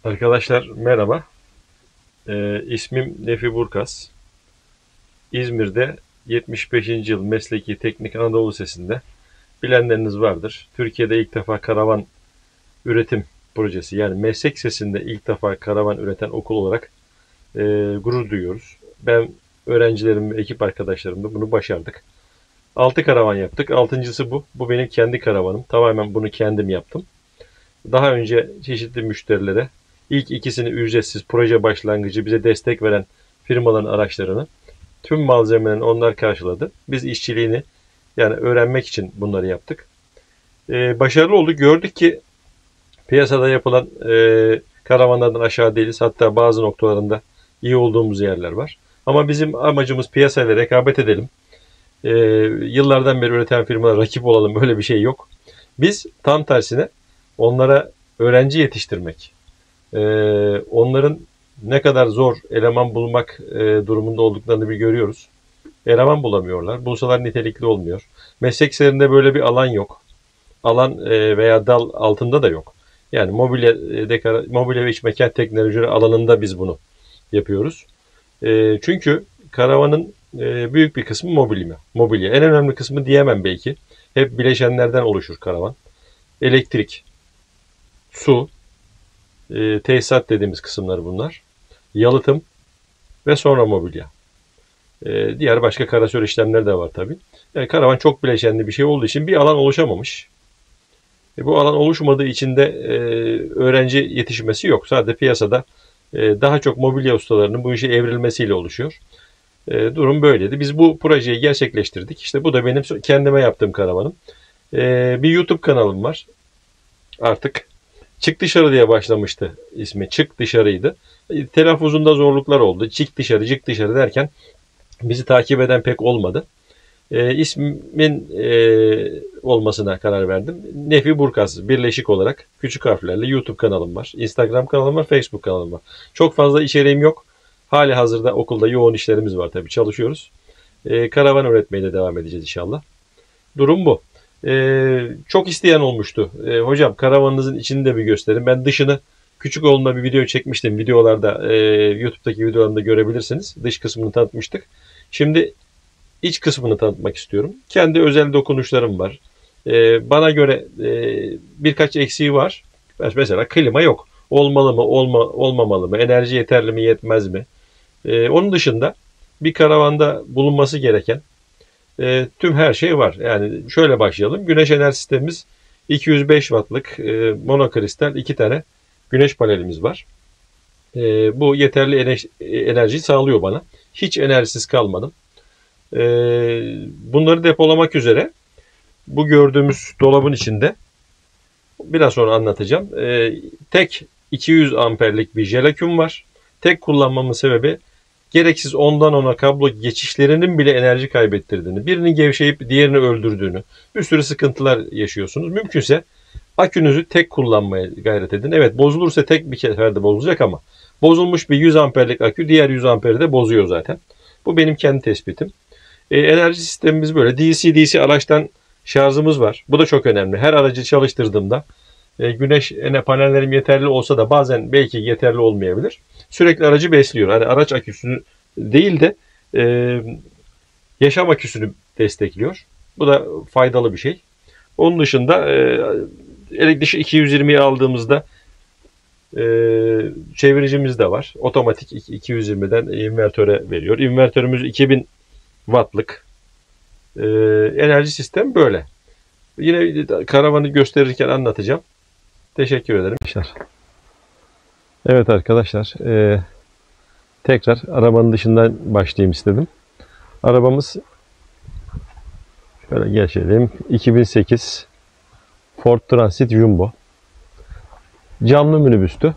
Arkadaşlar merhaba. İsmim Nefi Burkas. İzmir'de 75. yıl Mesleki Teknik Anadolu Lisesi'nde bilenleriniz vardır. Türkiye'de ilk defa karavan üretim projesi, yani meslek lisesinde ilk defa karavan üreten okul olarak gurur duyuyoruz. Ben, öğrencilerim ve ekip arkadaşlarımla bunu başardık. 6 karavan yaptık. Altıncısı bu. Bu benim kendi karavanım. Tamamen bunu kendim yaptım. Daha önce çeşitli müşterilere ilk ikisini ücretsiz, proje başlangıcı bize destek veren firmaların araçlarını, tüm malzemelerini onlar karşıladı. Biz işçiliğini, yani öğrenmek için bunları yaptık. Başarılı olduk. Gördük ki piyasada yapılan karavanlardan aşağı değiliz. Hatta bazı noktalarında iyi olduğumuz yerler var. Ama bizim amacımız piyasayla rekabet edelim. E, Yıllardan beri üreten firmalara rakip olalım, böyle bir şey yok. Biz tam tersine onlara öğrenci yetiştirmek, onların ne kadar zor eleman bulmak durumunda olduklarını bir görüyoruz. Eleman bulamıyorlar. Bulsalar nitelikli olmuyor. Meslek liselerinde böyle bir alan yok. Alan veya dal altında da yok. Yani mobilya ve iç mekan teknolojileri alanında biz bunu yapıyoruz. Çünkü karavanın büyük bir kısmı mobilya. Mobilya. En önemli kısmı diyemem belki. Hep bileşenlerden oluşur karavan. Elektrik, su, tesisat dediğimiz kısımlar bunlar. Yalıtım ve sonra mobilya. Diğer başka karasör işlemler de var tabii. Yani karavan çok bileşenli bir şey olduğu için bir alan oluşamamış. Bu alan oluşmadığı için de öğrenci yetişmesi yok. Sadece piyasada daha çok mobilya ustalarının bu işe evrilmesiyle oluşuyor. Durum böyleydi. Biz bu projeyi gerçekleştirdik. İşte bu da benim kendime yaptığım karavanım. Bir YouTube kanalım var. Artık Çık Dışarı diye başlamıştı ismi. Çık Dışarı'ydı. Telaffuzunda zorluklar oldu. Çık dışarı, çık dışarı derken bizi takip eden pek olmadı. İsmin olmasına karar verdim. Nefi Burkas birleşik olarak küçük harflerle YouTube kanalım var. Instagram kanalım var, Facebook kanalım var. Çok fazla içeriğim yok. Hali hazırda okulda yoğun işlerimiz var tabii, çalışıyoruz. Karavan öğretmeye de devam edeceğiz inşallah. Durum bu. Çok isteyen olmuştu. Hocam karavanınızın içini de bir gösterin. Ben dışını küçük olduğunda bir video çekmiştim. Videolarda YouTube'daki videolarımda görebilirsiniz. Dış kısmını tanıtmıştık. Şimdi iç kısmını tanıtmak istiyorum. Kendi özel dokunuşlarım var. Bana göre birkaç eksiği var. Mesela klima yok. Olmalı mı, olmamalı mı? Enerji yeterli mi, yetmez mi? Onun dışında bir karavanda bulunması gereken tüm her şey var. Yani şöyle başlayalım. Güneş enerji sistemimiz 205 wattlık monokristal 2 tane güneş panelimiz var. Bu yeterli enerjiyi sağlıyor bana. Hiç enerjisiz kalmadım. Bunları depolamak üzere bu gördüğümüz dolabın içinde, biraz sonra anlatacağım. Tek 200 amperlik bir jelaküm var. Tek kullanmamın sebebi gereksiz ondan ona kablo geçişlerinin bile enerji kaybettirdiğini, birinin gevşeyip diğerini öldürdüğünü, bir sürü sıkıntılar yaşıyorsunuz. Mümkünse akünüzü tek kullanmaya gayret edin. Evet, bozulursa tek bir seferde bozulacak ama bozulmuş bir 100 amperlik akü diğer 100 amperi de bozuyor zaten. Bu benim kendi tespitim. Enerji sistemimiz böyle. DC araçtan şarjımız var. Bu da çok önemli. Her aracı çalıştırdığımda güneş panellerim yeterli olsa da bazen belki yeterli olmayabilir. Sürekli aracı besliyor. Hani araç aküsünü değil de yaşam aküsünü destekliyor. Bu da faydalı bir şey. Onun dışında elektrik 220'yi aldığımızda çeviricimiz de var. Otomatik 220'den invertöre veriyor. İnvertörümüz 2000 wattlık. Enerji sistem böyle. Yine karavanı gösterirken anlatacağım. Teşekkür ederim. Evet arkadaşlar, tekrar arabanın dışından başlayayım istedim. Arabamız, şöyle geçelim, 2008 Ford Transit Jumbo. Camlı minibüstü.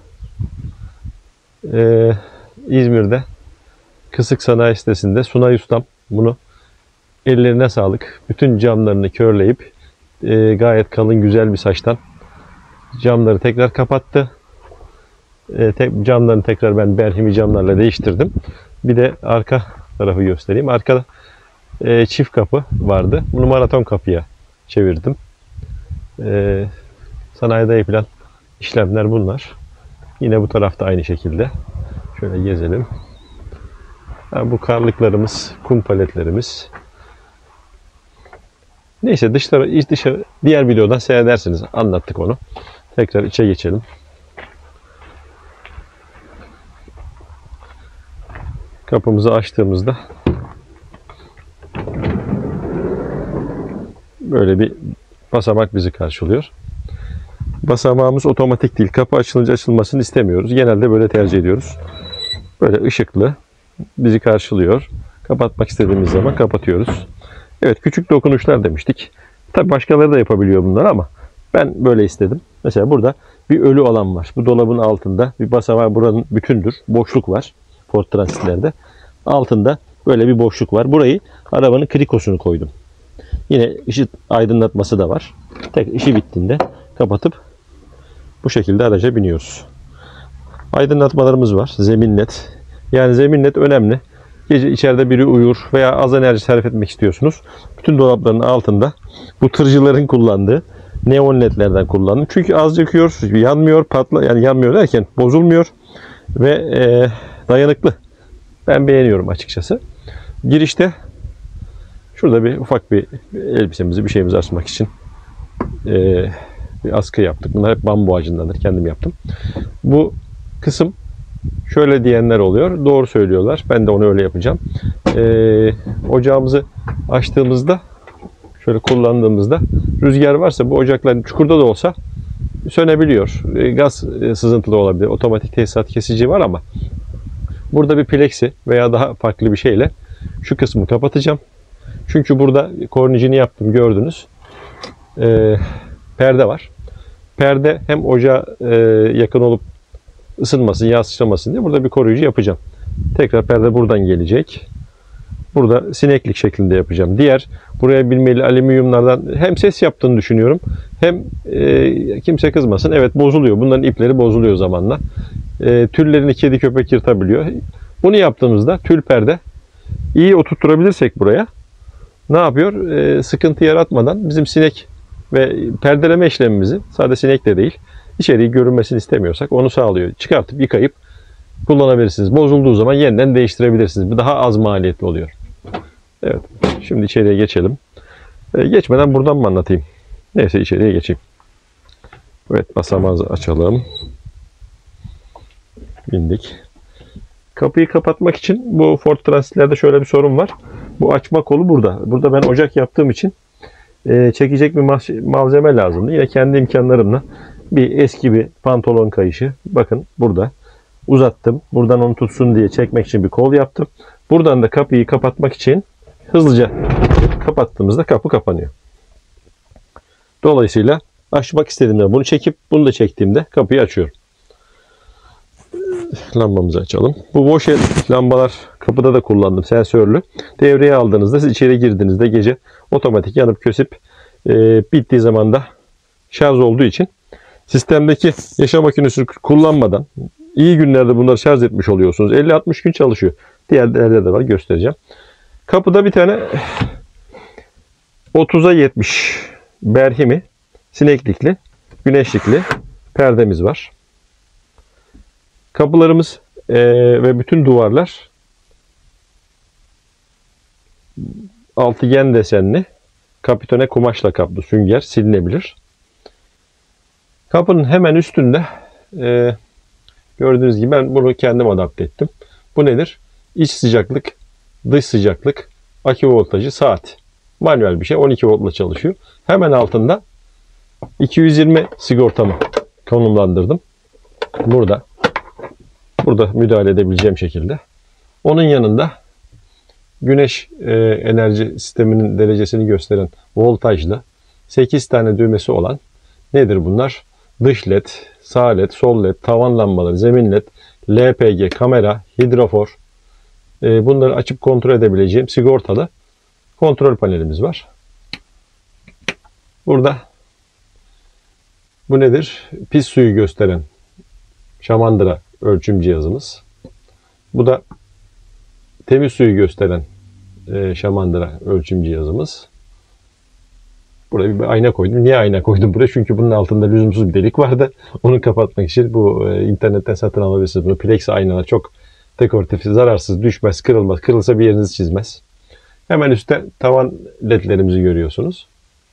İzmir'de Kısık Sanayi Sitesi'nde Sunay Ustam bunu, ellerine sağlık, bütün camlarını körleyip gayet kalın güzel bir saçtan camları tekrar kapattı. Camlarını tekrar ben berhimi camlarla değiştirdim. Bir de arka tarafı göstereyim. Arkada çift kapı vardı. Bunu maraton kapıya çevirdim. Sanayide yapılan işlemler bunlar. Yine bu tarafta aynı şekilde. Şöyle gezelim. Bu karlıklarımız, kum paletlerimiz. Neyse dışarı diğer videodan seyredersiniz. Anlattık onu. Tekrar içe geçelim. Kapımızı açtığımızda böyle bir basamak bizi karşılıyor. Basamağımız otomatik değil. Kapı açılınca açılmasını istemiyoruz. Genelde böyle tercih ediyoruz. Böyle ışıklı bizi karşılıyor. Kapatmak istediğimiz zaman kapatıyoruz. Evet, küçük dokunuşlar demiştik. Tabii başkaları da yapabiliyor bunları ama ben böyle istedim. Mesela burada bir ölü alan var. Bu dolabın altında bir basamağı buranın bütündür. Boşluk var Ford Transit'lerde. Altında böyle bir boşluk var. Burayı arabanın krikosunu koydum. Yine ışık aydınlatması da var. Tek işi bittiğinde kapatıp bu şekilde araca biniyoruz. Aydınlatmalarımız var. Zemin led. Yani zemin led önemli. Gece içeride biri uyur veya az enerji sarf etmek istiyorsunuz. Bütün dolapların altında bu tırcıların kullandığı neon ledlerden kullandım. Çünkü az yakıyor, yanmıyor, yani yanmıyor derken bozulmuyor ve dayanıklı. Ben beğeniyorum açıkçası. Girişte şurada bir ufak bir elbisemizi, bir şeyimizi asmak için bir askı yaptık. Bunlar hep bambu ağacındandır. Kendim yaptım. Bu kısım şöyle diyenler oluyor. Doğru söylüyorlar. Ben de onu öyle yapacağım. Ocağımızı açtığımızda, şöyle kullandığımızda rüzgar varsa bu ocakların çukurda da olsa sönebiliyor. Gaz sızıntılı olabilir. Otomatik tesisat kesici var ama burada bir plexi veya daha farklı bir şeyle şu kısmı kapatacağım. Çünkü burada kornicini yaptım, gördünüz. Perde var. Perde hem ocağa yakın olup ısınmasın, yağ sıçramasın diye burada bir koruyucu yapacağım. Tekrar perde buradan gelecek. Burada sineklik şeklinde yapacağım. Diğer buraya bilmeli alüminyumlardan hem ses yaptığını düşünüyorum hem kimse kızmasın. Evet, bozuluyor. Bunların ipleri bozuluyor zamanla. Tüllerini kedi köpek yırtabiliyor. Bunu yaptığımızda tül perde iyi oturtturabilirsek buraya ne yapıyor? Sıkıntı yaratmadan bizim sinek ve perdeleme işlemimizi, sadece sinek de değil, içeriği görünmesini istemiyorsak onu sağlıyor. Çıkartıp yıkayıp kullanabilirsiniz. Bozulduğu zaman yeniden değiştirebilirsiniz. Bu daha az maliyetli oluyor. Evet. Şimdi içeriye geçelim. Geçmeden buradan mı anlatayım? Neyse, içeriye geçeyim. Evet, basamağımızı açalım. Bindik. Kapıyı kapatmak için bu Ford Transit'lerde şöyle bir sorun var. Bu açma kolu burada. Burada ben ocak yaptığım için çekecek bir malzeme lazımdı. Yine kendi imkanlarımla bir eski bir pantolon kayışı. Bakın burada uzattım. Buradan onu tutsun diye çekmek için bir kol yaptım. Buradan da kapıyı kapatmak için hızlıca kapattığımızda kapı kapanıyor. Dolayısıyla açmak istediğimde bunu çekip bunu da çektiğimde kapıyı açıyorum. Lambamızı açalım. Bu boş el lambalar kapıda da kullandım, sensörlü. Devreye aldığınızda, siz içeri girdiğinizde gece otomatik yanıp kösüp bittiği zaman da şarj olduğu için sistemdeki yaşam makinesini kullanmadan iyi günlerde bunları şarj etmiş oluyorsunuz. 50-60 gün çalışıyor. Diğerlerde de var, göstereceğim. Kapıda bir tane 30'a 70 berhimi sineklikli, güneşlikli perdemiz var. Kapılarımız ve bütün duvarlar altıgen desenli, kapitone kumaşla kaplı, sünger, silinebilir. Kapının hemen üstünde gördüğünüz gibi ben bunu kendim adapte ettim. Bu nedir? İç sıcaklık, dış sıcaklık, akü voltajı, saat. Manuel bir şey, 12 voltla çalışıyor. Hemen altında 220 sigortamı konumlandırdım. Burada müdahale edebileceğim şekilde. Onun yanında güneş enerji sisteminin derecesini gösteren voltajlı 8 tane düğmesi olan, nedir bunlar? Dış led, sağ led, sol led, tavan lambaları, zemin led, LPG, kamera, hidrofor, bunları açıp kontrol edebileceğim sigortalı kontrol panelimiz var. Burada bu nedir? Pis suyu gösteren şamandıra ölçüm cihazımız. Bu da temiz suyu gösteren şamandıra ölçüm cihazımız. Buraya bir ayna koydum. Niye ayna koydum buraya? Çünkü bunun altında lüzumsuz bir delik vardı. Onu kapatmak için bu internetten satın alabilirsiniz. Bunu Plex aynalar çok dekoratif, zararsız, düşmez, kırılmaz. Kırılsa bir yerinizi çizmez. Hemen üstte tavan ledlerimizi görüyorsunuz.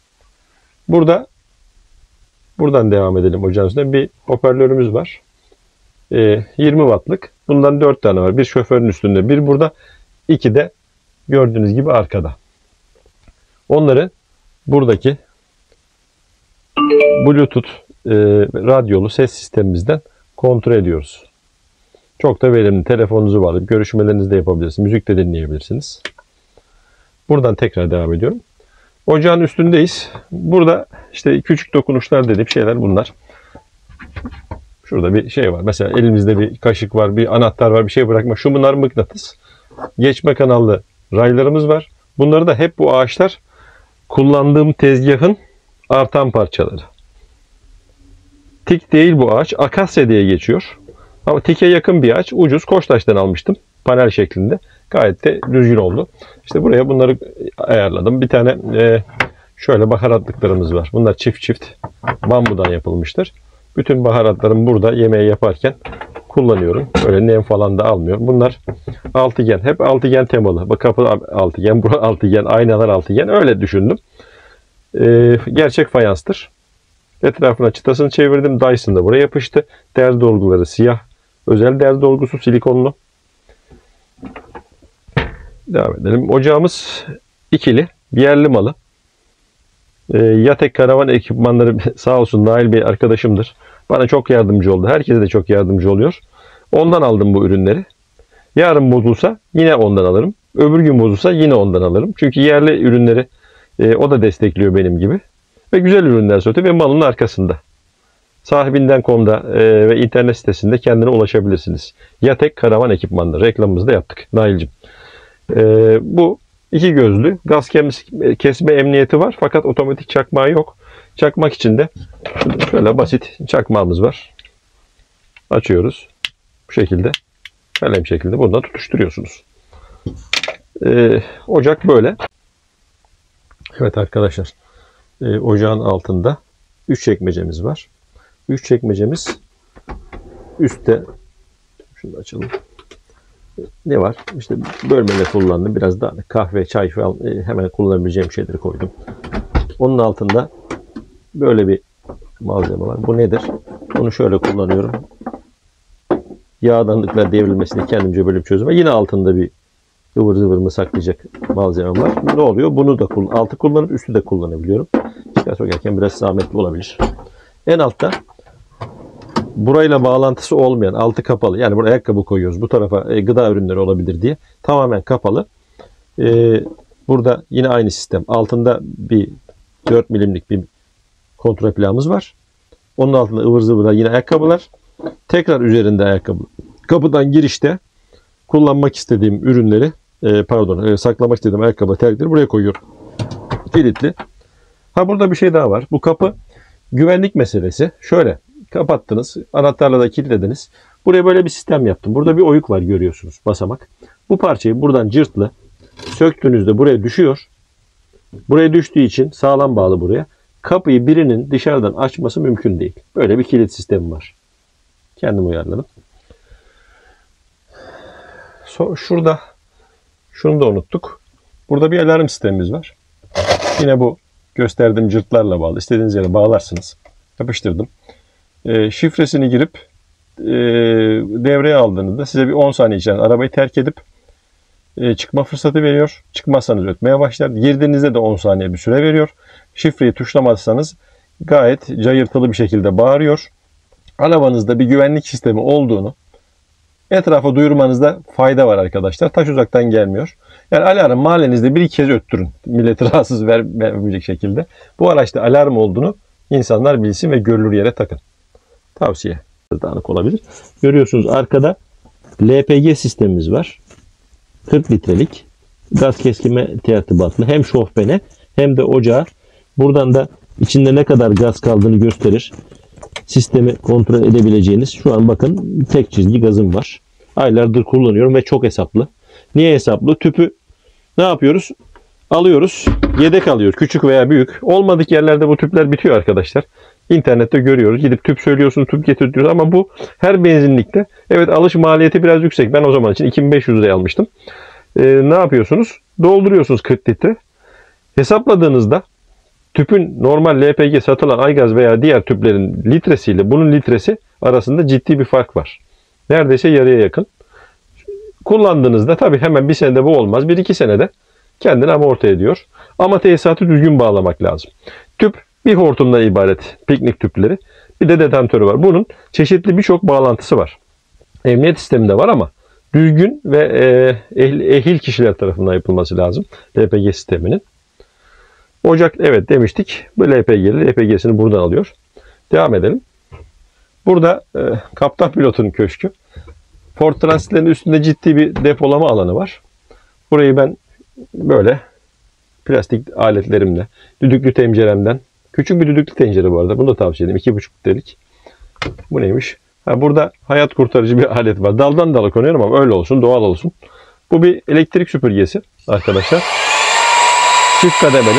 Buradan devam edelim ocağın üstünde. Bir hoparlörümüz var. 20 wattlık. Bundan 4 tane var. Bir şoförün üstünde, bir burada, 2 de gördüğünüz gibi arkada. Onları buradaki Bluetooth radyolu ses sistemimizden kontrol ediyoruz. Çok da verimli. Telefonunuzu bağlayıp görüşmelerinizi de yapabilirsiniz. Müzik de dinleyebilirsiniz. Buradan tekrar devam ediyorum. Ocağın üstündeyiz. Burada işte küçük dokunuşlar dediğim şeyler bunlar. Şurada bir şey var. Mesela elimizde bir kaşık var, bir anahtar var, bir şey bırakma. Bunlar mıknatıs. Geçme kanallı raylarımız var. Bunları da hep bu ağaçlar kullandığım tezgahın artan parçaları. Tik değil bu ağaç. Akasya diye geçiyor. Ama tike yakın bir ağaç. Ucuz Koçtaş'tan almıştım. Panel şeklinde. Gayet de düzgün oldu. İşte buraya bunları ayarladım. Bir tane şöyle baharatlıklarımız var. Bunlar çift çift bambudan yapılmıştır. Bütün baharatlarımı burada yemeği yaparken kullanıyorum. Böyle nem falan da almıyorum. Bunlar altıgen. Hep altıgen temalı. Bak, kapı altıgen, burası altıgen, aynalar altıgen. Öyle düşündüm. Gerçek fayanstır. Etrafına çıtasını çevirdim. Dyson da buraya yapıştı. Derz dolguları siyah. Özel derz dolgusu, silikonlu. Devam edelim. Ocağımız ikili. Yerli malı. Yatek karavan ekipmanları sağ olsun Nail Bey arkadaşımdır. Bana çok yardımcı oldu. Herkese de çok yardımcı oluyor. Ondan aldım bu ürünleri. Yarın bozulsa yine ondan alırım. Öbür gün bozulsa yine ondan alırım. Çünkü yerli ürünleri o da destekliyor benim gibi. Ve güzel ürünler satıyor ve malın arkasında. Sahibinden.com'da ve internet sitesinde kendine ulaşabilirsiniz. Yatek karavan ekipmanları. Reklamımızı da yaptık Nail'cim. Bu iki gözlü gaz kesme emniyeti var fakat otomatik çakmağı yok. Çakmak için de şöyle basit çakmağımız var. Açıyoruz. Bu şekilde. Kalem şeklinde buradan tutuşturuyorsunuz. Ocak böyle. Evet arkadaşlar. Ocağın altında 3 çekmecemiz var. 3 çekmecemiz üstte. Şunu da açalım. Ne var? İşte bölmede kullandım. Biraz da kahve, çay falan hemen kullanabileceğim şeyleri koydum. Onun altında böyle bir malzeme var. Bu nedir? Onu şöyle kullanıyorum. Yağdanlıklar devrilmesini kendimce böyle bir çözüm var. Yine altında bir ıvır zıvırımı saklayacak malzemem var. Ne oluyor? Bunu da altı kullanıp üstü de kullanabiliyorum. Çıkar sokarken biraz zahmetli olabilir. En altta burayla bağlantısı olmayan, altı kapalı. Yani buraya ayakkabı koyuyoruz. Bu tarafa gıda ürünleri olabilir diye. Tamamen kapalı. Burada yine aynı sistem. Altında bir 4 milimlik bir kontrol plağımız var. Onun altında ıvır zıvırlar yine ayakkabılar. Tekrar üzerinde ayakkabı. Kapıdan girişte kullanmak istediğim ürünleri saklamak istediğim ayakkabı terlikleri buraya koyuyorum. Kilitli. Burada bir şey daha var. Bu kapı güvenlik meselesi. Şöyle kapattınız. Anahtarla da kilitlediniz. Buraya böyle bir sistem yaptım. Burada bir oyuk var görüyorsunuz. Basamak. Bu parçayı buradan cırtla söktüğünüzde buraya düşüyor. Buraya düştüğü için sağlam bağlı buraya. Kapıyı birinin dışarıdan açması mümkün değil. Böyle bir kilit sistemi var. Kendim uyarladım. Şurada şunu da unuttuk. Burada bir alarm sistemimiz var. Yine bu gösterdiğim cırtlarla bağlı. İstediğiniz yere bağlarsınız. Yapıştırdım. Şifresini girip devreye aldığınızda size bir 10 saniye içerisinde arabayı terk edip çıkma fırsatı veriyor. Çıkmazsanız ötmeye başlar. Girdiğinizde de 10 saniye bir süre veriyor. Şifreyi tuşlamazsanız gayet cayırtılı bir şekilde bağırıyor. Arabanızda bir güvenlik sistemi olduğunu etrafa duyurmanızda fayda var arkadaşlar. Taş uzaktan gelmiyor. Yani alarm mahallenizde bir iki kez öttürün. Milleti rahatsız vermeyecek şekilde. Bu araçta alarm olduğunu insanlar bilsin ve görülür yere takın. Tavsiye. Dağınık olabilir. Görüyorsunuz arkada LPG sistemimiz var. 40 litrelik gaz kesme tertibatlı. Hem şofbene hem de ocağa. Buradan da içinde ne kadar gaz kaldığını gösterir. Sistemi kontrol edebileceğiniz. Şu an bakın tek çizgi gazım var. Aylardır kullanıyorum ve çok hesaplı. Niye hesaplı? Tüpü ne yapıyoruz? alıyoruz. Yedek alıyoruz. Küçük veya büyük. Olmadık yerlerde bu tüpler bitiyor arkadaşlar. İnternette görüyoruz. Gidip tüp söylüyorsunuz, tüp getiriyoruz ama bu her benzinlikte. Evet, alış maliyeti biraz yüksek. Ben o zaman için 2500 liraya almıştım. Ne yapıyorsunuz? Dolduruyorsunuz 40 litre. Hesapladığınızda tüpün normal LPG satılan Aygaz veya diğer tüplerin litresiyle bunun litresi arasında ciddi bir fark var. Neredeyse yarıya yakın. Kullandığınızda tabii hemen bir senede bu olmaz. 1-2 senede kendini amorti ediyor. Ama tesisatı düzgün bağlamak lazım. Tüp bir hortumdan ibaret, piknik tüpleri. Bir de detentörü var. Bunun çeşitli birçok bağlantısı var. Emniyet sistemi de var ama düzgün ve ehil kişiler tarafından yapılması lazım LPG sisteminin. Ocak, evet demiştik. Bu LPG'li. LPG'sini buradan alıyor. Devam edelim. Burada kaptan pilotun köşkü. Ford Transit'lerin üstünde ciddi bir depolama alanı var. Burayı ben böyle plastik aletlerimle, düdüklü tenceremden, küçük bir düdüklü tencere bu arada. Bunu da tavsiye ederim. 2,5 litrelik. Bu neymiş? Burada hayat kurtarıcı bir alet var. Daldan dala konuyorum ama öyle olsun, doğal olsun. Bu bir elektrik süpürgesi arkadaşlar. Çift kademeli.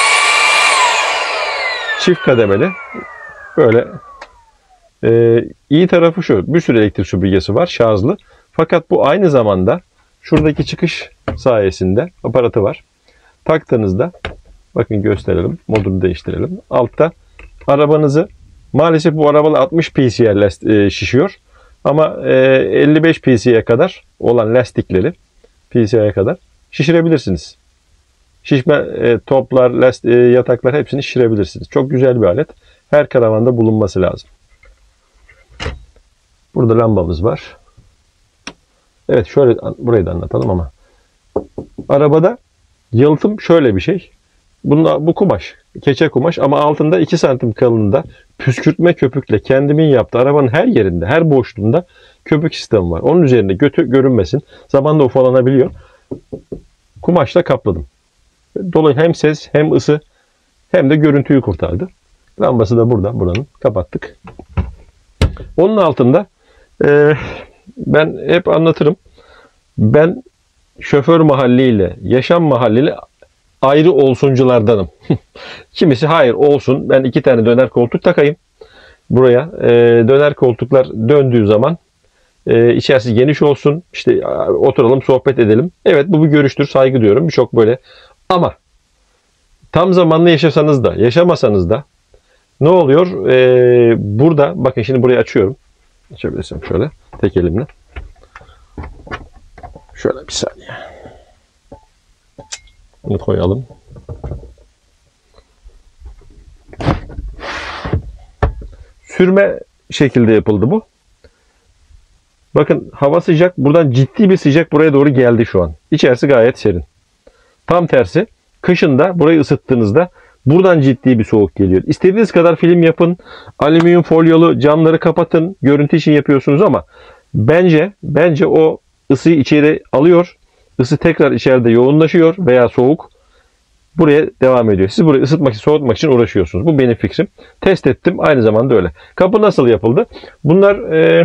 Çift kademeli. Böyle iyi tarafı şu. Bir sürü elektrik süpürgesi var. Şarjlı. Fakat bu aynı zamanda şuradaki çıkış sayesinde aparatı var. Taktığınızda bakın gösterelim. Modunu değiştirelim. Altta arabanızı maalesef bu arabalar 60 PC'ye şişiyor. Ama 55 PC'ye kadar olan lastikleri PC'ye kadar şişirebilirsiniz. Şişme toplar, yataklar hepsini şişirebilirsiniz. Çok güzel bir alet. Her karavanda bulunması lazım. Burada lambamız var. Evet, şöyle burayı da anlatalım ama. Arabada yalıtım şöyle bir şey. Bu kumaş. Keçe kumaş ama altında 2 santim kalınlığında püskürtme köpükle kendimin yaptığı arabanın her yerinde, her boşluğunda köpük sistemi var. Onun üzerinde götü görünmesin. Zamanla ufalanabiliyor. Kumaşla kapladım. Dolayısıyla hem ses hem ısı hem de görüntüyü kurtardı. Lambası da burada. Buranın. Kapattık. Onun altında ben hep anlatırım. Ben şoför mahalliyle, yaşam mahalliyle ayrı olsunculardanım. Kimisi hayır olsun, ben 2 tane döner koltuk takayım buraya. Döner koltuklar döndüğü zaman içerisi geniş olsun. İşte oturalım, sohbet edelim. Evet, bu bir görüştür, saygı duyuyorum. Birçok böyle. Ama tam zamanlı yaşasanız da, yaşamasanız da ne oluyor? Burada, bakın şimdi burayı açıyorum. Açabilirsem şöyle, tek elimle. Şöyle bir saniye. Bunu koyalım. Sürme şekilde yapıldı bu. Bakın hava sıcak. Buradan ciddi bir sıcak buraya doğru geldi şu an. İçerisi gayet serin. Tam tersi. Kışın da burayı ısıttığınızda buradan ciddi bir soğuk geliyor. İstediğiniz kadar film yapın. Alüminyum folyolu camları kapatın. Görüntü için yapıyorsunuz ama bence o ısıyı içeri alıyor. Isı tekrar içeride yoğunlaşıyor veya soğuk buraya devam ediyor. Siz burayı ısıtmak, soğutmak için uğraşıyorsunuz. Bu benim fikrim. Test ettim. Aynı zamanda öyle. Kapı nasıl yapıldı? Bunlar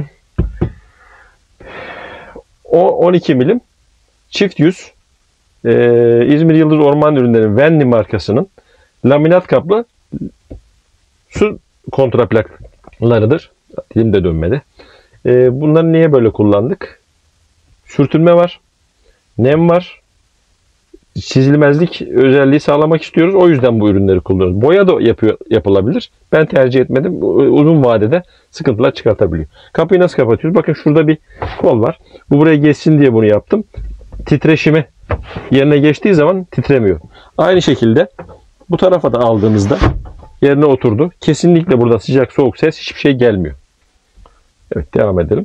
12 milim çift yüz İzmir Yıldız Orman Ürünleri Venli markasının laminat kaplı su kontraplaklarıdır. Dilim de dönmedi. Bunları niye böyle kullandık? Sürtünme var. Nem var. Çizilmezlik özelliği sağlamak istiyoruz. O yüzden bu ürünleri kullanıyoruz. Boya da yapılabilir. Ben tercih etmedim. Uzun vadede sıkıntılar çıkartabiliyor. Kapıyı nasıl kapatıyoruz? Bakın şurada bir kol var. Bu buraya geçsin diye bunu yaptım. Titreşimi yerine geçtiği zaman titremiyor. Aynı şekilde bu tarafa da aldığınızda yerine oturdu. Kesinlikle burada sıcak soğuk ses hiçbir şey gelmiyor. Evet, devam edelim.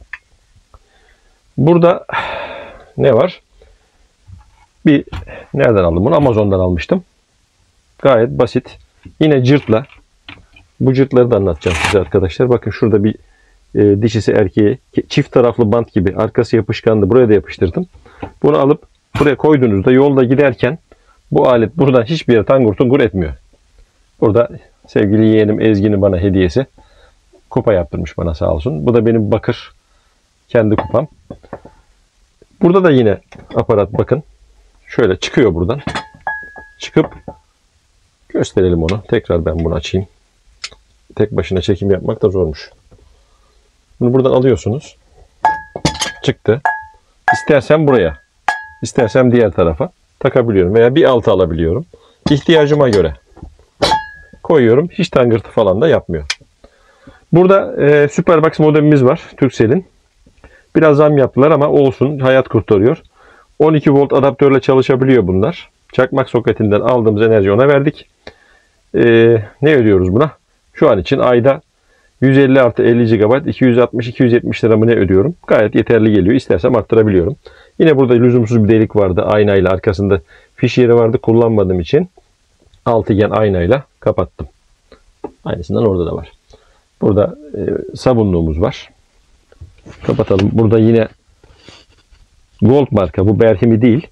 Burada ne var? Nereden aldım bunu? Amazon'dan almıştım. Gayet basit. Yine cırtla. Bu cırtları da anlatacağım size arkadaşlar. Bakın şurada bir dişisi erkeği çift taraflı bant gibi arkası yapışkandı. Buraya da yapıştırdım. Bunu alıp buraya koyduğunuzda yolda giderken bu alet buradan hiçbir yere tangur tungur etmiyor. Burada sevgili yeğenim Ezgi'nin bana hediyesi. Kupa yaptırmış bana sağ olsun. Bu da benim bakır kendi kupam. Burada da yine aparat bakın. Şöyle çıkıyor buradan. çıkıp gösterelim onu. Tekrar ben bunu açayım. Tek başına çekim yapmak da zormuş. Bunu buradan alıyorsunuz. Çıktı. İstersem buraya, istersem diğer tarafa takabiliyorum veya bir altı alabiliyorum. İhtiyacıma göre koyuyorum. Hiç tangırtı falan da yapmıyor. Burada Superbox modemimiz var Turkcell'in. Biraz zam yaptılar ama olsun, hayat kurtarıyor. 12 volt adaptörle çalışabiliyor bunlar. Çakmak soketinden aldığımız enerji ona verdik. Ne ödüyoruz buna? Şu an için ayda 150 artı 50 GB 260-270 lira mı ne ödüyorum? Gayet yeterli geliyor. İstersem arttırabiliyorum. Yine burada lüzumsuz bir delik vardı. Aynayla arkasında fiş yeri vardı. Kullanmadığım için altıgen aynayla kapattım. Aynısından orada da var. Burada sabunluğumuz var. Kapatalım. Burada yine Gold marka. Bu Berhimi değil.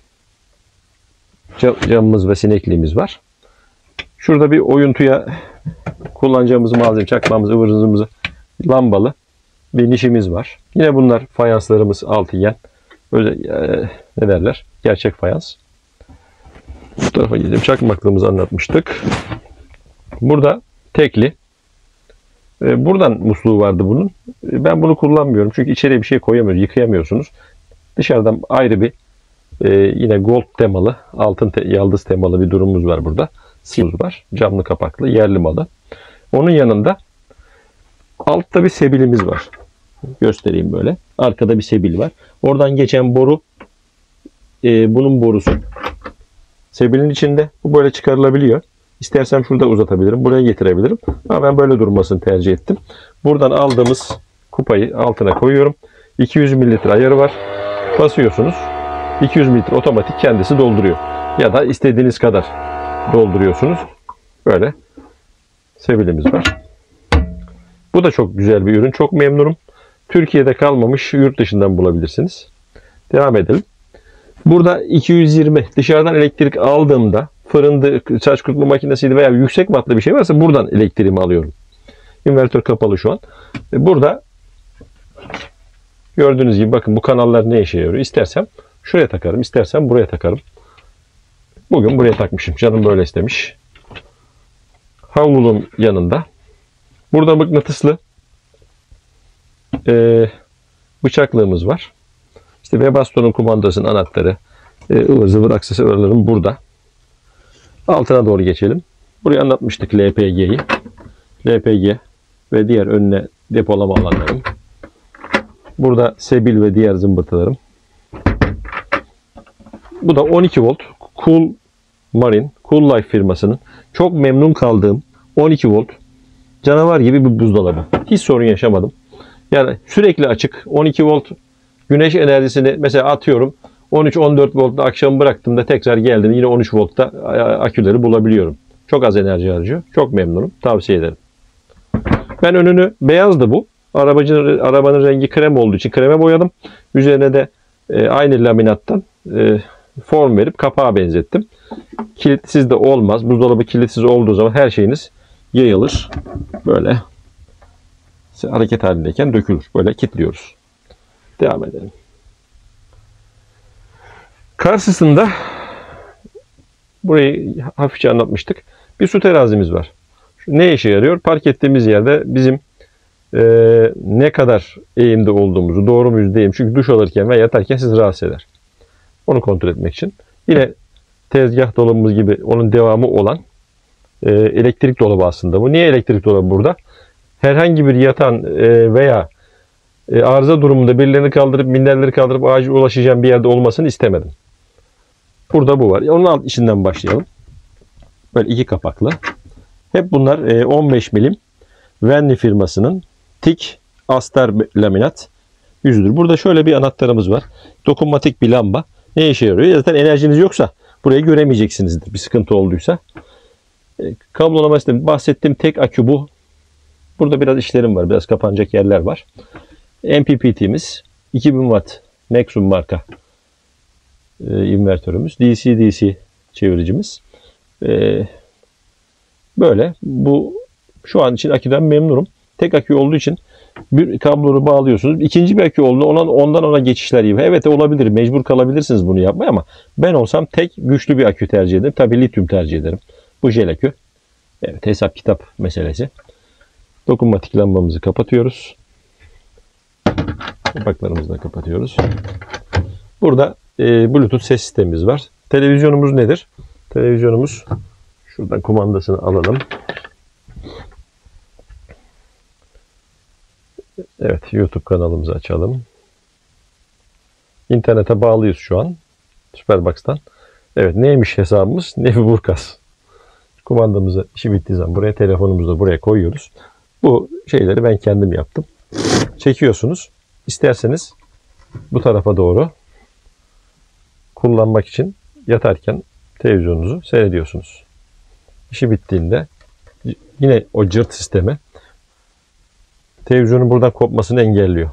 Camımız ve sinekliğimiz var. Şurada bir oyuntuya kullanacağımız malzeme, çakmağımız, ıvır zıvırımız, lambalı bir nişimiz var. Yine bunlar fayanslarımız altıgen. Ne derler? Gerçek fayans. Bu tarafa gidelim. Çakmaklığımızı anlatmıştık. Burada tekli. Buradan musluğu vardı bunun. Ben bunu kullanmıyorum. Çünkü içeriye bir şey koyamıyoruz. Yıkayamıyorsunuz. Dışarıdan ayrı bir yine gold temalı, altın yaldız temalı bir durumumuz var burada. Silumuz var. Camlı kapaklı, yerli malı. Onun yanında altta bir sebilimiz var. Göstereyim böyle. Arkada bir sebil var. Oradan geçen boru bunun borusu. Sebilin içinde. Bu böyle çıkarılabiliyor. İstersem şurada uzatabilirim. Buraya getirebilirim. Ama ben böyle durmasını tercih ettim. Buradan aldığımız kupayı altına koyuyorum. 200 mililitre ayarı var. Basıyorsunuz. 200 mililitre otomatik kendisi dolduruyor. Ya da istediğiniz kadar dolduruyorsunuz. Böyle sebilimiz var. Bu da çok güzel bir ürün. Çok memnunum. Türkiye'de kalmamış, yurt dışından bulabilirsiniz. Devam edelim. Burada 220 dışarıdan elektrik aldığımda fırında, saç kurutma makinesiydi veya yüksek wattlı bir şey varsa buradan elektriğimi alıyorum. İnvertör kapalı şu an. Burada gördüğünüz gibi bakın bu kanallar ne işe yarıyor. İstersem şuraya takarım, istersem buraya takarım. Bugün buraya takmışım. Canım böyle istemiş. Havluluğum yanında. Burada mıknatıslı bıçaklığımız var. İşte Webasto'nun kumandasının anahtarı, ıvır zıvır aksesuarlarım burada. Altına doğru geçelim. Buraya anlatmıştık LPG'yi. LPG ve diğer önüne depolama alanlarım. Burada sebil ve diğer zımbırtılarım. Bu da 12 volt Cool Marine, Cool Life firmasının çok memnun kaldığım 12 volt canavar gibi bir buzdolabı. Hiç sorun yaşamadım. Yani sürekli açık 12 volt güneş enerjisini mesela atıyorum 13-14 voltta akşam bıraktığımda tekrar geldim yine 13 voltta aküleri bulabiliyorum. Çok az enerji harcıyor. Çok memnunum. Tavsiye ederim. Ben önünü beyazdı bu. Arabanın rengi krem olduğu için kreme boyadım. Üzerine de aynı laminattan form verip kapağa benzettim. Kilitsiz de olmaz. Buzdolabı kilitsiz olduğu zaman her şeyiniz yayılır. Böyle hareket halindeyken dökülür. Böyle kilitliyoruz. Devam edelim. Karşısında burayı hafifçe anlatmıştık. Bir su terazimiz var. Ne işe yarıyor? Park ettiğimiz yerde bizim ne kadar eğimde olduğumuzu, doğru muyuz değil mi? Çünkü duş alırken veya yatarken sizi rahatsız eder. Onu kontrol etmek için. Yine tezgah dolabımız gibi onun devamı olan elektrik dolabı aslında bu. Niye elektrik dolabı burada? Herhangi bir yatan veya arıza durumunda birilerini kaldırıp minderleri kaldırıp acil ulaşacağım bir yerde olmasını istemedim. Burada bu var. Onun alt işinden başlayalım. Böyle iki kapaklı. Hep bunlar 15 milim Venli firmasının tik astar laminat yüzüdür. Burada şöyle bir anahtarımız var. Dokunmatik bir lamba. Ne işe yarıyor? Zaten enerjiniz yoksa burayı göremeyeceksinizdir. Bir sıkıntı olduysa. Kablolamasında bahsettiğim tek akü bu. Burada biraz işlerim var. Biraz kapanacak yerler var. MPPT'miz 2000 watt Maxxum marka invertörümüz. DC-DC çeviricimiz. Böyle. Bu şu an için aküden memnunum. Tek akü olduğu için Bir kabloyu bağlıyorsunuz. İkinci bir akü oldu. Ondan ona geçişler gibi. Evet olabilir. Mecbur kalabilirsiniz bunu yapmaya ama ben olsam tek güçlü bir akü tercih ederim. Tabii lityum tercih ederim. Bu jel akü. Evet, hesap kitap meselesi. Dokunmatik lambamızı kapatıyoruz. Kapaklarımızı da kapatıyoruz. Burada Bluetooth ses sistemimiz var. Televizyonumuz nedir? Televizyonumuz, şuradan kumandasını alalım. Evet, YouTube kanalımızı açalım. İnternete bağlıyız şu an. Superbox'tan. Evet, neymiş hesabımız? Nefi Burkas. Kumandamızı işi bittiği zaman buraya, telefonumuzu da buraya koyuyoruz. Bu şeyleri ben kendim yaptım. Çekiyorsunuz. İsterseniz bu tarafa doğru kullanmak için yatarken televizyonunuzu seyrediyorsunuz. İşi bittiğinde yine o cırt sistemi televizyonun buradan kopmasını engelliyor.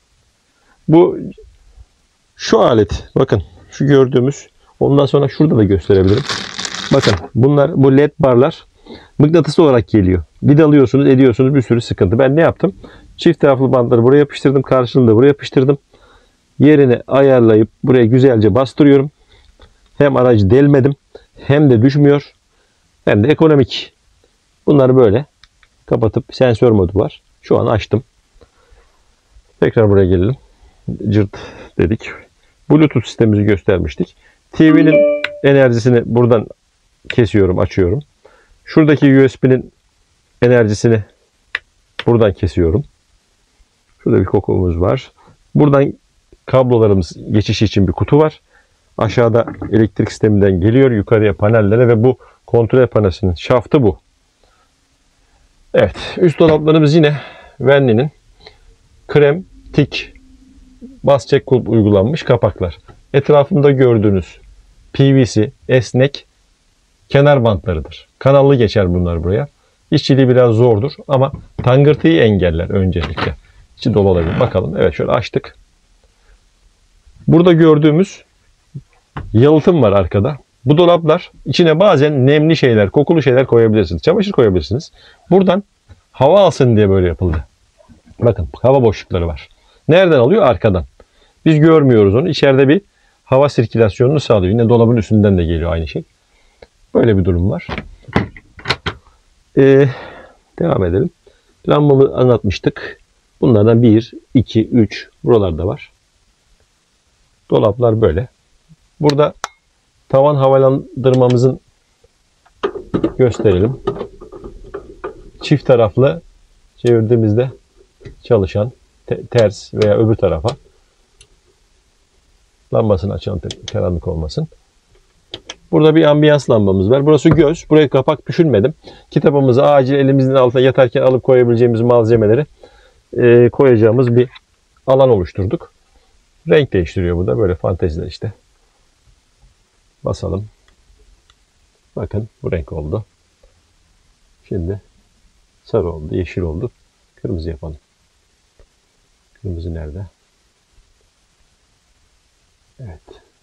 Şu alet, bakın şu gördüğümüz, ondan sonra şurada da gösterebilirim. Bakın bunlar, bu led barlar mıknatıs olarak geliyor. Vidalıyorsunuz, ediyorsunuz, bir sürü sıkıntı. Ben ne yaptım? Çift taraflı bantları buraya yapıştırdım, karşılığında buraya yapıştırdım. Yerini ayarlayıp buraya güzelce bastırıyorum. Hem aracı delmedim, hem de düşmüyor, hem de ekonomik. Bunları böyle kapatıp, sensör modu var. Şu an açtım. Tekrar buraya gelelim. Cırt dedik. Bluetooth sistemimizi göstermiştik. TV'nin enerjisini buradan kesiyorum, açıyorum. Şuradaki USB'nin enerjisini buradan kesiyorum. Şurada bir kokumuz var. Buradan kablolarımız geçişi için bir kutu var. Aşağıda elektrik sisteminden geliyor yukarıya panellere ve bu kontrol panesinin şaftı bu. Evet, üst dolaplarımız yine Venli'nin krem tik bas çek kulp uygulanmış kapaklar. Etrafında gördüğünüz PVC esnek kenar bantlarıdır. Kanallı geçer bunlar buraya. İşçiliği biraz zordur ama tangırtıyı engeller öncelikle. İçi dolu olabilir. Bakalım. Evet, şöyle açtık. Burada gördüğümüz yalıtım var arkada. Bu dolaplar içine bazen nemli şeyler, kokulu şeyler koyabilirsiniz. Çamaşır koyabilirsiniz. Buradan hava alsın diye böyle yapıldı. Bakın hava boşlukları var. Nereden alıyor? Arkadan. Biz görmüyoruz onu. İçeride bir hava sirkülasyonunu sağlıyor. Yine dolabın üstünden de geliyor aynı şey. Böyle bir durum var. Devam edelim. Lambamı anlatmıştık. Bunlardan 1, 2, 3 buralarda var. Dolaplar böyle. Burada tavan havalandırmamızın gösterelim. Çift taraflı çevirdiğimizde çalışan ters veya öbür tarafa lambasını açalım, karanlık olmasın. Burada bir ambiyans lambamız var. Burası göz. Buraya kapak düşünmedim. Kitabımızı acil elimizin altına yatarken alıp koyabileceğimiz malzemeleri koyacağımız bir alan oluşturduk. Renk değiştiriyor bu da. Böyle fanteziler işte. Basalım. Bakın bu renk oldu. Şimdi sarı oldu, yeşil oldu. Kırmızı yapalım. Kırmızı nerede? Evet.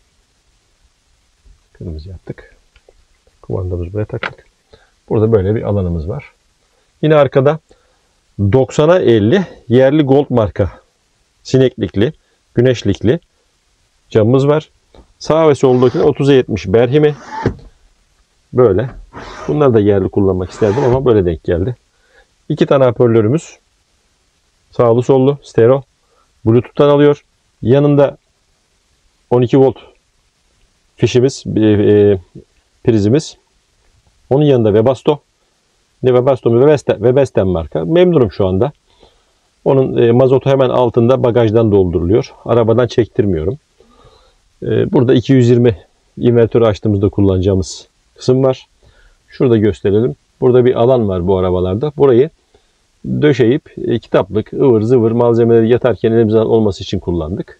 Kırmızı yaptık. Kumandamızı buraya taktık. Burada böyle bir alanımız var. Yine arkada 90'a 50 yerli gold marka sineklikli, güneşlikli camımız var. Sağ ve soldaki 30'a 70 berhimi. Böyle. Bunları da yerli kullanmak isterdim ama böyle denk geldi. 2 tane hoparlörümüz. Sağlı sollu stereo. Bluetooth'tan alıyor. Yanında 12 volt fişimiz, prizimiz. Onun yanında Webasto. Ne Webasto mu? Webesten marka. Memnunum şu anda. Onun mazotu hemen altında bagajdan dolduruluyor. Arabadan çektirmiyorum. Burada 220 invertörü açtığımızda kullanacağımız kısım var. Şurada gösterelim. Burada bir alan var bu arabalarda. Burayı döşeyip kitaplık, ıvır zıvır malzemeleri yatarken elimizden olması için kullandık.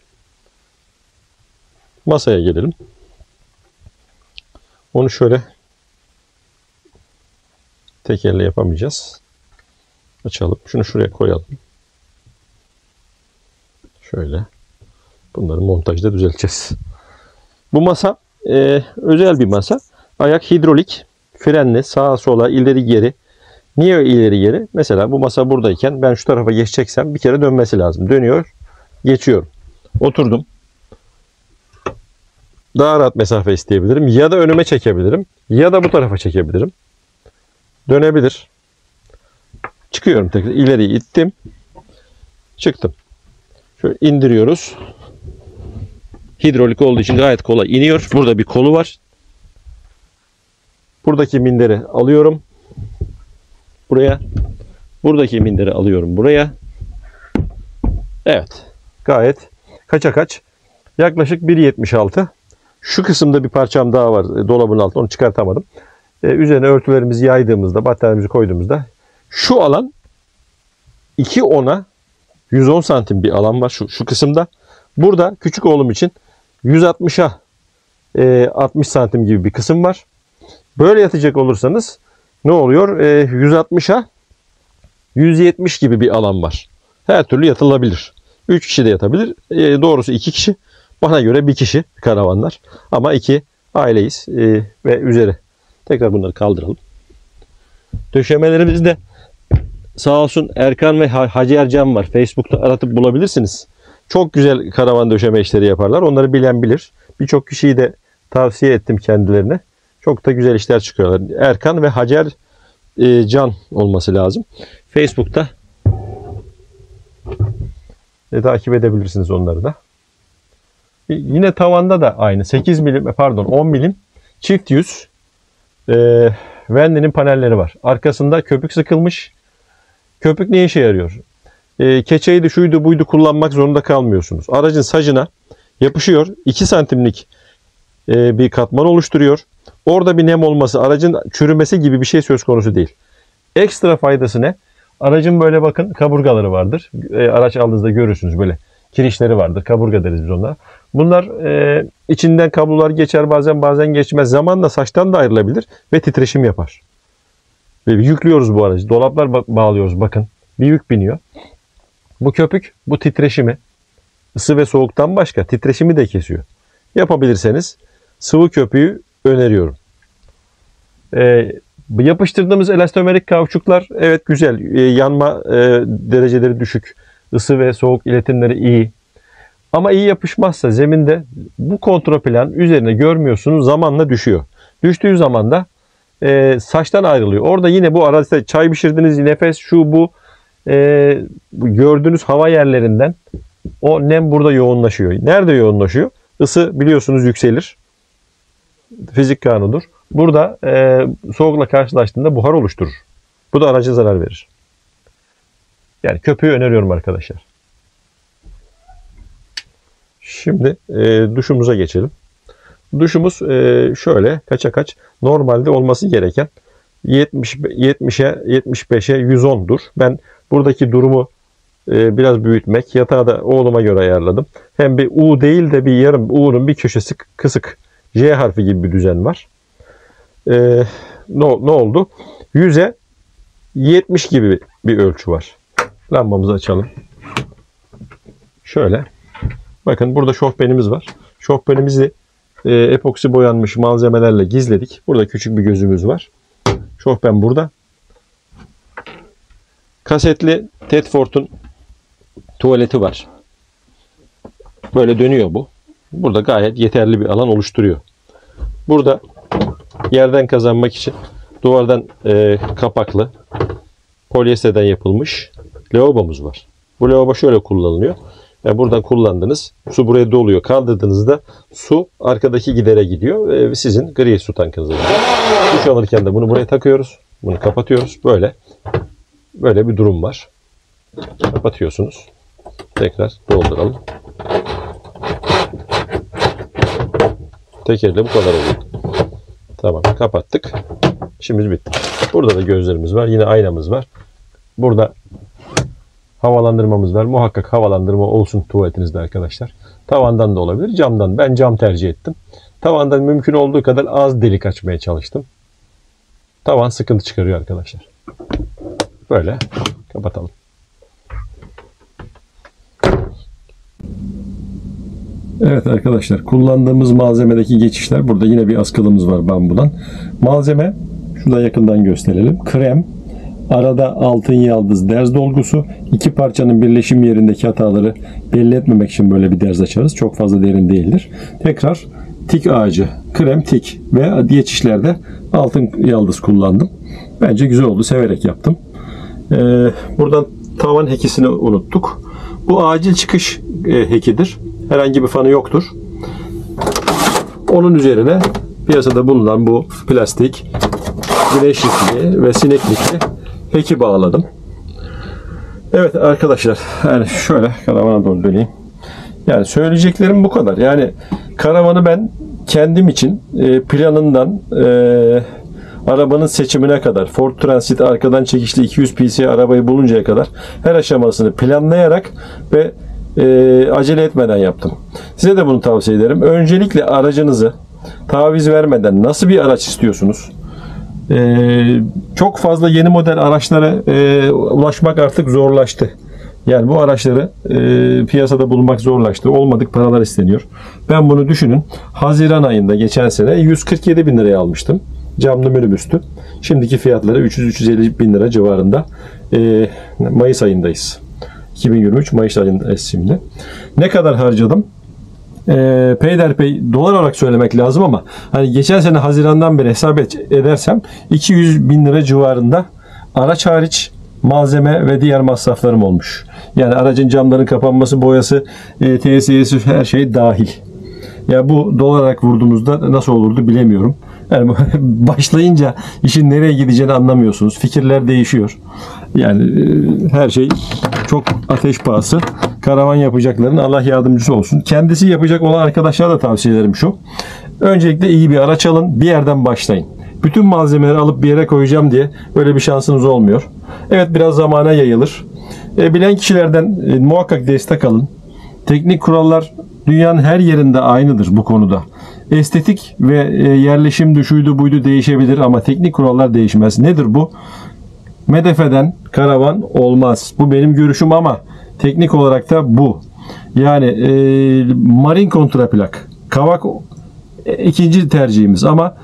Masaya gelelim. Onu şöyle tek elle yapamayacağız. Açalım. Şunu şuraya koyalım. Şöyle. Bunları montajda düzelteceğiz. Bu masa özel bir masa. Ayak hidrolik. Frenli. Sağa sola ileri geri Niye ileri geri? Mesela bu masa buradayken ben şu tarafa geçeceksem bir kere dönmesi lazım. Dönüyor, geçiyorum. Oturdum. Daha rahat mesafe isteyebilirim. Ya da önüme çekebilirim. Ya da bu tarafa çekebilirim. Dönebilir. Çıkıyorum tekrar. İleri ittim. Çıktım. Şöyle indiriyoruz. Hidrolik olduğu için gayet kolay iniyor. Burada bir kolu var. Buradaki minderi alıyorum. Buraya. Buradaki minderi alıyorum buraya. Evet. Gayet kaça kaç? Yaklaşık 1.76. Şu kısımda bir parçam daha var dolabın altında. Onu çıkartamadım. Üzerine örtülerimizi yaydığımızda, battaniyemizi koyduğumuzda şu alan 2.10'a 110 santim bir alan var şu kısımda. Burada küçük oğlum için 160'a 60 santim gibi bir kısım var. Böyle yatacak olursanız ne oluyor? 160'a 170 gibi bir alan var. Her türlü yatılabilir. 3 kişi de yatabilir. Doğrusu 2 kişi. Bana göre 1 kişi karavanlar. Ama 2 aileyiz ve üzeri. Tekrar bunları kaldıralım. Döşemelerimiz de sağ olsun Erkan ve Hacı Ercan var. Facebook'ta aratıp bulabilirsiniz. Çok güzel karavan döşeme işleri yaparlar. Onları bilen bilir. Birçok kişiyi de tavsiye ettim kendilerine. Çok da güzel işler çıkıyorlar. Erkan ve Hacer Can olması lazım. Facebook'ta takip edebilirsiniz onları da. Yine tavanda da aynı. 8 milim, pardon 10 milim çift yüz Wendy'nin panelleri var. Arkasında köpük sıkılmış. Köpük ne işe yarıyor? Keçeydi, şuydu, buydu kullanmak zorunda kalmıyorsunuz. Aracın sacına yapışıyor. 2 santimlik bir katman oluşturuyor. Orada bir nem olması, aracın çürümesi gibi bir şey söz konusu değil. Ekstra faydası ne? Aracın böyle bakın kaburgaları vardır. Araç aldığınızda görürsünüz böyle kirişleri vardır. Kaburga deriz biz onlara. Bunlar içinden kablolar geçer bazen geçmez. Zamanla saçtan da ayrılabilir ve titreşim yapar. Ve yüklüyoruz bu aracı. Dolaplar bağlıyoruz bakın. Bir yük biniyor. Bu köpük bu titreşimi ısı ve soğuktan başka titreşimi de kesiyor. Yapabilirseniz sıvı köpüğü öneriyorum. Yapıştırdığımız elastomerik kauçuklar evet güzel. Yanma dereceleri düşük. Isı ve soğuk iletimleri iyi. Ama iyi yapışmazsa zeminde bu kontroplan üzerine görmüyorsunuz zamanla düşüyor. Düştüğü zaman da saçtan ayrılıyor. Orada yine bu arazide çay pişirdiniz, nefes şu bu gördüğünüz hava yerlerinden o nem burada yoğunlaşıyor. Nerede yoğunlaşıyor? Isı biliyorsunuz yükselir. Fizik kanunudur. Burada soğukla karşılaştığında buhar oluşturur. Bu da araca zarar verir. Yani köpüğü öneriyorum arkadaşlar. Şimdi duşumuza geçelim. Duşumuz şöyle kaça kaç normalde olması gereken 70'e 75'e 110'dur. Ben buradaki durumu biraz büyütmek, yatağı da oğluma göre ayarladım. Hem bir U değil de bir yarım U'nun bir köşesi kısık. J harfi gibi bir düzen var. Ne oldu? 100'e 70 gibi bir ölçü var. Lambamızı açalım. Şöyle. Bakın burada şofbenimiz var. Şofbenimizi epoksi boyanmış malzemelerle gizledik. Burada küçük bir gözümüz var. Şofben burada. Kasetli Tedford'un tuvaleti var. Böyle dönüyor bu. Burada gayet yeterli bir alan oluşturuyor. Burada yerden kazanmak için duvardan kapaklı polyesterden yapılmış lavabomuz var. Bu lavabo şöyle kullanılıyor. Yani buradan kullandınız. Su buraya doluyor. Kaldırdığınızda su arkadaki gidere gidiyor ve sizin gri su tankınıza gidiyor. Duş alırken de bunu buraya takıyoruz. Bunu kapatıyoruz. Böyle bir durum var. Kapatıyorsunuz. Tekrar dolduralım. Tekerle bu kadar oluyor. Tamam, kapattık. İşimiz bitti. Burada da gözlerimiz var. Yine aynamız var. Burada havalandırmamız var. Muhakkak havalandırma olsun tuvaletinizde arkadaşlar. Tavandan da olabilir, camdan. Ben cam tercih ettim. Tavandan mümkün olduğu kadar az delik açmaya çalıştım. Tavan sıkıntı çıkarıyor arkadaşlar. Böyle kapatalım. Evet arkadaşlar, kullandığımız malzemedeki geçişler. Burada yine bir askılımız var bambudan. Malzeme şurada yakından gösterelim. Krem, Arada altın yaldız derz dolgusu. İki parçanın birleşim yerindeki hataları belli etmemek için böyle bir derz açarız. Çok fazla derin değildir. Tekrar tik ağacı, krem tik ve geçişlerde altın yaldız kullandım. Bence güzel oldu. Severek yaptım. Buradan tavan hekisini unuttuk. Bu acil çıkış hekidir. Herhangi bir fanı yoktur. Onun üzerine piyasada bulunan bu plastik güneşlikli ve sineklikli heki bağladım. Evet arkadaşlar, yani şöyle karavana doğru döneyim. Yani söyleyeceklerim bu kadar. Yani karavanı ben kendim için planından arabanın seçimine kadar, Ford Transit arkadan çekişli 200 cc arabayı buluncaya kadar her aşamasını planlayarak ve acele etmeden yaptım. Size de bunu tavsiye ederim. Öncelikle aracınızı taviz vermeden nasıl bir araç istiyorsunuz? Çok fazla yeni model araçlara ulaşmak artık zorlaştı. Yani bu araçları piyasada bulmak zorlaştı. Olmadık paralar isteniyor. Ben bunu düşünün. Haziran ayında geçen sene 147 bin liraya almıştım. Camlı minibüstü. Şimdiki fiyatları 300-350 bin lira civarında. Mayıs ayındayız. 2023 Mayıs ayındayız şimdi. Ne kadar harcadım? Peyderpey dolar olarak söylemek lazım ama hani geçen sene Haziran'dan beri hesap edersem 200 bin lira civarında araç hariç malzeme ve diğer masraflarım olmuş. Yani aracın camların kapanması, boyası, TSE'si her şey dahil. Ya bu dolar olarak vurduğumuzda nasıl olurdu bilemiyorum. Yani başlayınca işin nereye gideceğini anlamıyorsunuz. Fikirler değişiyor. Yani her şey çok ateş pahası. Karavan yapacakların Allah yardımcısı olsun. Kendisi yapacak olan arkadaşlara da tavsiye ederim şu. Öncelikle iyi bir araç alın. Bir yerden başlayın. Bütün malzemeleri alıp bir yere koyacağım diye böyle bir şansınız olmuyor. Evet, biraz zamana yayılır. Bilen kişilerden muhakkak destek alın. Teknik kurallar dünyanın her yerinde aynıdır bu konuda. Estetik ve yerleşim şuydu buydu değişebilir ama teknik kurallar değişmez. Nedir bu? Medefeden karavan olmaz. Bu benim görüşüm ama teknik olarak da bu. Yani marin kontraplak, kavak ikinci tercihimiz ama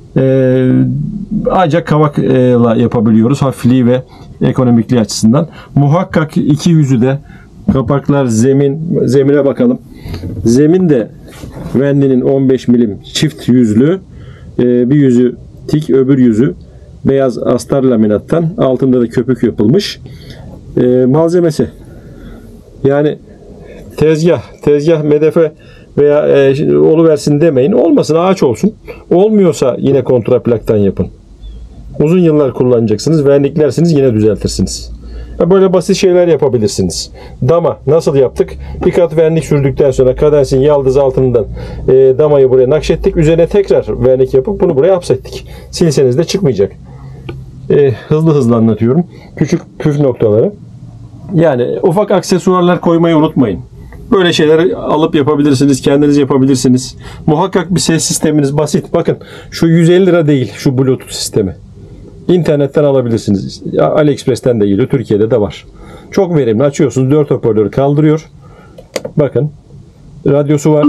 ancak kavakla yapabiliyoruz hafifliği ve ekonomikliği açısından. Muhakkak iki yüzü de kapaklar, zemine bakalım. Zemin de Wendy'nin 15 milim çift yüzlü, bir yüzü tik, öbür yüzü beyaz astar laminattan, altında da köpük yapılmış. Malzemesi yani tezgah medefe veya oluversin demeyin. Olmasın, ağaç olsun. Olmuyorsa yine kontraplaktan yapın. Uzun yıllar kullanacaksınız. Verniklersiniz, yine düzeltirsiniz. Böyle basit şeyler yapabilirsiniz. Dama nasıl yaptık? Bir kat vernik sürdükten sonra kadensin yaldız altından damayı buraya nakşettik. Üzerine tekrar vernik yapıp bunu buraya hapsettik. Silseniz de çıkmayacak. Hızlı anlatıyorum. Küçük püf noktaları. Yani ufak aksesuarlar koymayı unutmayın. Böyle şeyleri alıp yapabilirsiniz. Kendiniz yapabilirsiniz. Muhakkak bir ses sisteminiz basit. Bakın şu 150 lira değil şu Bluetooth sistemi. İnternetten alabilirsiniz. AliExpress'ten de geliyor. Türkiye'de de var. Çok verimli. Açıyorsunuz. 4 hoparlörü kaldırıyor. Bakın. Radyosu var.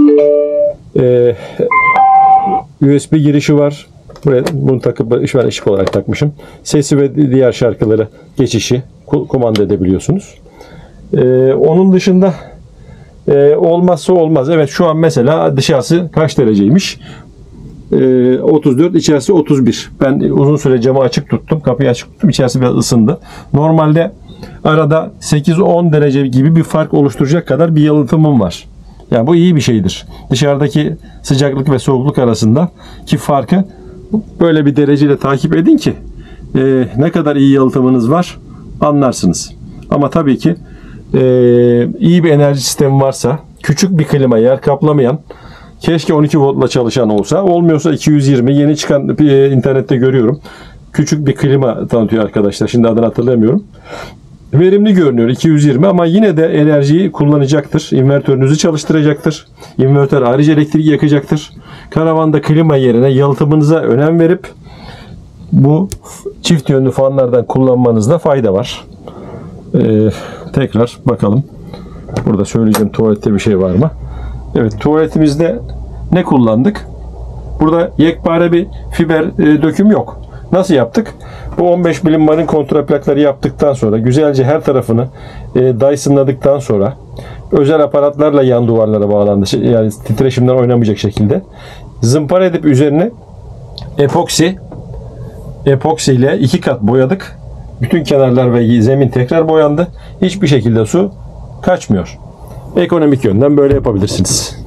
USB girişi var. Buraya bunu takıp ben ışık olarak takmışım. Sesi ve diğer şarkıları geçişi kumanda edebiliyorsunuz. Onun dışında olmazsa olmaz. Evet, şu an mesela dışarısı kaç dereceymiş? 34, içerisi 31. Ben uzun süre camı açık tuttum. Kapıyı açık tuttum. İçerisi biraz ısındı. Normalde arada 8-10 derece gibi bir fark oluşturacak kadar bir yalıtımım var. Yani bu iyi bir şeydir. Dışarıdaki sıcaklık ve soğukluk arasındaki farkı böyle bir dereceyle takip edin ki ne kadar iyi yalıtımınız var anlarsınız. Ama tabii ki iyi bir enerji sistemi varsa, küçük bir klima, yer kaplamayan, keşke 12 voltla çalışan olsa, olmuyorsa 220, yeni çıkan internette görüyorum. Küçük bir klima tanıtıyor arkadaşlar. Şimdi adını hatırlamıyorum. Verimli görünüyor 220 ama yine de enerjiyi kullanacaktır. İnvertörünüzü çalıştıracaktır. İnvertör ayrıca elektrik yakacaktır. Karavanda klima yerine yalıtımınıza önem verip bu çift yönlü fanlardan kullanmanızda fayda var. Tekrar bakalım. Burada söyleyeceğim tuvalette bir şey var mı? Evet, tuvaletimizde ne kullandık? Burada yekpare bir fiber döküm yok. Nasıl yaptık? Bu 15 milim marin kontraplakları yaptıktan sonra güzelce her tarafını Dyson'ladıktan sonra özel aparatlarla yan duvarlara bağlandı. Yani titreşimden oynamayacak şekilde. Zımpara edip üzerine epoksi ile 2 kat boyadık. Bütün kenarlar ve zemin tekrar boyandı. Hiçbir şekilde su kaçmıyor. Ekonomik yönden böyle yapabilirsiniz.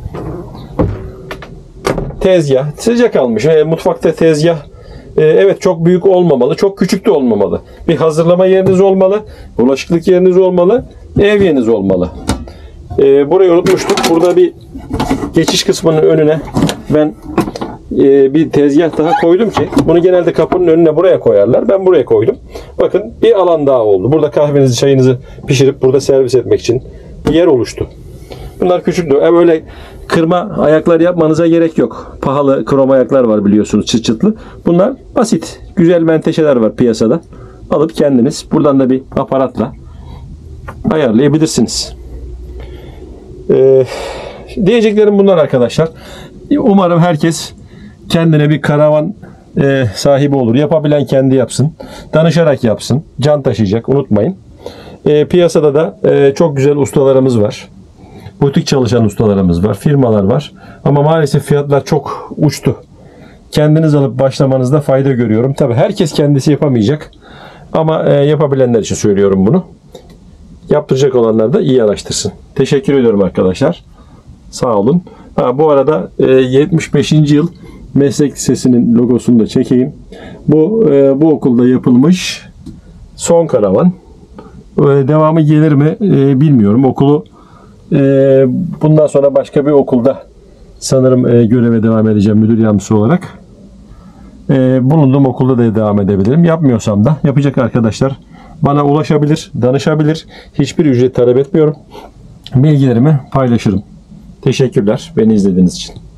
Tezgah. Sıcak kalmış. Mutfakta tezgah evet çok büyük olmamalı. Çok küçük de olmamalı. Bir hazırlama yeriniz olmalı. Bulaşıklık yeriniz olmalı. Ev yeriniz olmalı. Burayı unutmuştuk. Burada bir geçiş kısmının önüne ben bir tezgah daha koydum ki bunu genelde kapının önüne buraya koyarlar. Ben buraya koydum. Bakın bir alan daha oldu. Burada kahvenizi, çayınızı pişirip burada servis etmek için bir yer oluştu. Bunlar küçüktü. Böyle kırma ayaklar yapmanıza gerek yok. Pahalı krom ayaklar var biliyorsunuz, çıt çıtlı. Bunlar basit. Güzel menteşeler var piyasada. Alıp kendiniz buradan da bir aparatla ayarlayabilirsiniz. Diyeceklerim bunlar arkadaşlar. Umarım herkes kendine bir karavan sahibi olur. Yapabilen kendi yapsın. Danışarak yapsın. Can taşıyacak. Unutmayın. Piyasada da çok güzel ustalarımız var. Butik çalışan ustalarımız var. Firmalar var. Ama maalesef fiyatlar çok uçtu. Kendiniz alıp başlamanızda fayda görüyorum. Tabii herkes kendisi yapamayacak. Ama yapabilenler için söylüyorum bunu. Yaptıracak olanlar da iyi araştırsın. Teşekkür ediyorum arkadaşlar. Sağ olun. Bu arada 75. yıl meslek lisesinin logosunu da çekeyim. Bu okulda yapılmış son karavan. Devamı gelir mi bilmiyorum. Okulu bundan sonra başka bir okulda sanırım göreve devam edeceğim müdür yardımcısı olarak. Bulunduğum okulda da devam edebilirim. Yapmıyorsam da yapacak arkadaşlar bana ulaşabilir, danışabilir. Hiçbir ücret talep etmiyorum. Bilgilerimi paylaşırım. Teşekkürler beni izlediğiniz için.